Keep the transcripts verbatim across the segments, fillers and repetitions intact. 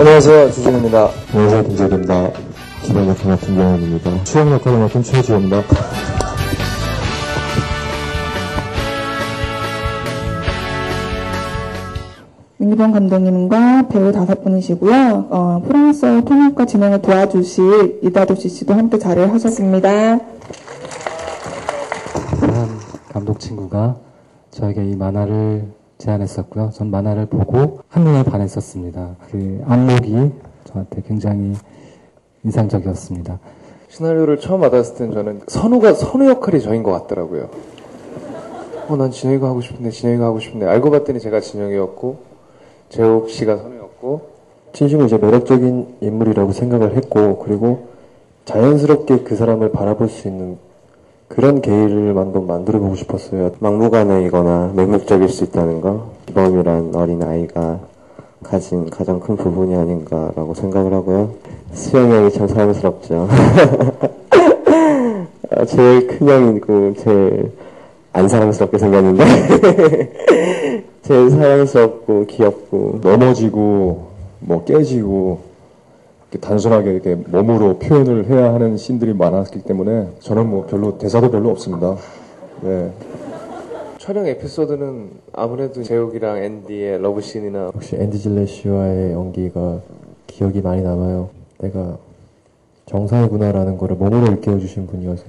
안녕하세요, 주진우입니다. 안녕하세요, 김재규입니다. 기본 역할 맡은 김경현입니다. 수영 역할을 맡은 최지호입니다. 민기범 감독님과 배우 다섯 분이시고요. 어, 프랑스어 통역과 진행을 도와주실 이다도시 씨도 함께 자리를 하셨습니다. 한 감독 친구가 저에게 이 만화를 제안했었고요. 전 만화를 보고 한눈에 반했었습니다. 그 안목이 저한테 굉장히 인상적이었습니다. 시나리오를 처음 받았을 땐 저는 선우가 선우 역할이 저인 것 같더라고요. 어, 난 진영이가 하고 싶은데 진영이가 하고 싶은데 알고 봤더니 제가 진영이었고 재욱 씨가 선우였고, 진심으로 이제 매력적인 인물이라고 생각을 했고, 그리고 자연스럽게 그 사람을 바라볼 수 있는 그런 게이를 한번 만들어보고 싶었어요. 막무가내이거나 맹목적일 수 있다는 거, 기범이란 어린 아이가 가진 가장 큰 부분이 아닌가라고 생각을 하고요. 수영이 형이 참 사랑스럽죠. 제일 큰 형이고 제일 안 사랑스럽게 생겼는데 제일 사랑스럽고 귀엽고, 넘어지고 뭐 깨지고 이렇게 단순하게 이렇게 몸으로 표현을 해야 하는 씬들이 많았기 때문에 저는 뭐 별로 대사도 별로 없습니다. 네. 촬영 에피소드는 아무래도 재욱이랑 앤디의 러브씬이나 역시 앤디 질레시와의 연기가 기억이 많이 남아요. 내가 정상이구나라는 거를 몸으로 일깨워주신 분이어서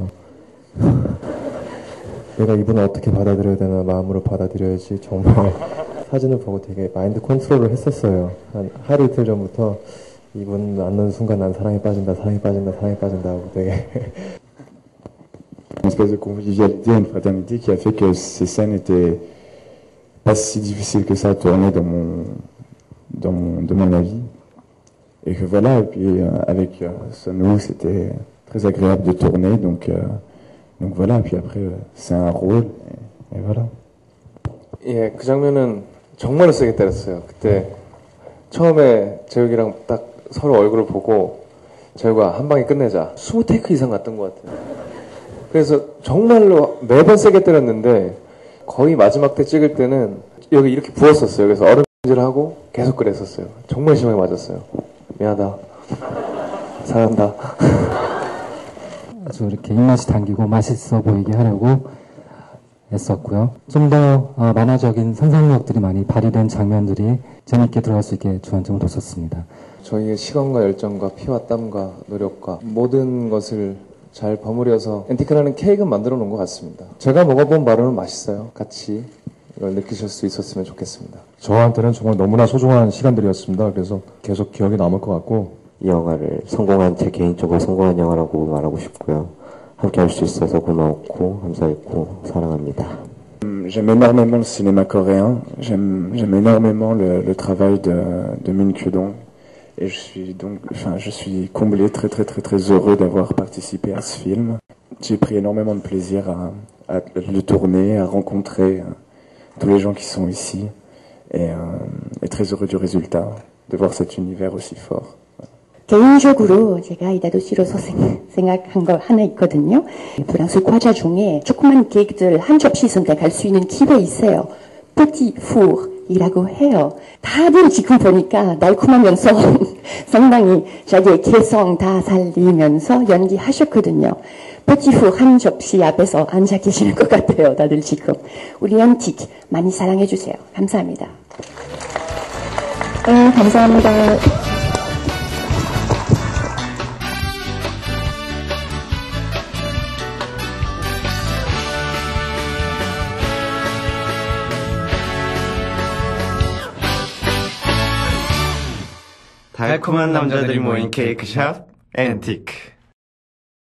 내가 이분을 어떻게 받아들여야 되나 마음으로 받아들여야지. 정말 사진을 보고 되게 마인드 컨트롤을 했었어요. 한 하루 이틀 전부터 이분 만나는 순간 난 사랑에 빠진다, 사랑에 빠진다, 사랑에 빠진다 하고 되게 une espèce de convivialité, une fraternité qui a fait que ces scènes étaient pas si difficiles que ça à tourner dans mon, dans mon, de mon avis. Et que voilà, et puis euh, avec euh, Sunwoo, c'était très agréable de tourner, donc, euh, donc voilà, et puis après, euh, c'est un rôle, et, et voilà. 예, 그 장면은 정말로 세게 때렸어요. 그때 처음에 재욱이랑 딱 서로 얼굴을 보고 재욱아 한 방에 끝내자. 이십 테이크 이상 갔던 것 같아요. 그래서 정말로 매번 세게 때렸는데 거의 마지막 때 찍을 때는 여기 이렇게 부었었어요. 그래서 얼음질하고 계속 그랬었어요. 정말 심하게 맞았어요. 미안하다. 사랑한다. 아주 이렇게 입맛이 당기고 맛있어 보이게 하려고 했었고요. 좀 더 어, 만화적인 상상력들이 많이 발휘된 장면들이 재밌게 들어갈 수 있게 주안점을 뒀었습니다. 저희의 시간과 열정과 피와 땀과 노력과 모든 것을 잘 버무려서 앤티크라는 케이크는 만들어 놓은 것 같습니다. 제가 먹어본 바로는 맛있어요. 같이 이걸 느끼실 수 있었으면 좋겠습니다. 저한테는 정말 너무나 소중한 시간들이었습니다. 그래서 계속 기억에 남을 것 같고, 이 영화를 성공한, 제 개인적으로 성공한 영화라고 말하고 싶고요. 함께 할 수 있어서 고마웠고 감사했고 사랑합니다. J'aime énormément le cinéma coréen, j'aime, j'aime énormément le, le travail de, de Min Kyu-dong. Et je suis donc, enfin, je suis comblé, très très très très heureux d'avoir participé à ce film. J'ai pris énormément de plaisir à, à le tourner, à rencontrer euh, tous les gens qui sont ici, et, euh, et très heureux du résultat, de voir cet univers aussi fort. 개인적으로 제가 이다도시로서 생각한 거 하나 있거든요. 프랑스 과자 중에 조그만 케이크들 한 접시 선택할 수 있는 팁이 있어요. petit four 이라고 해요. 다들 지금 보니까 달콤하면서 상당히 자기의 개성 다 살리면서 연기하셨거든요. petit four 한 접시 앞에서 앉아 계시는 것 같아요. 다들 지금. 우리 앤틱 많이 사랑해주세요. 감사합니다. 네, 감사합니다. 달콤한 남자들이 모인 케이크샵 앤티크.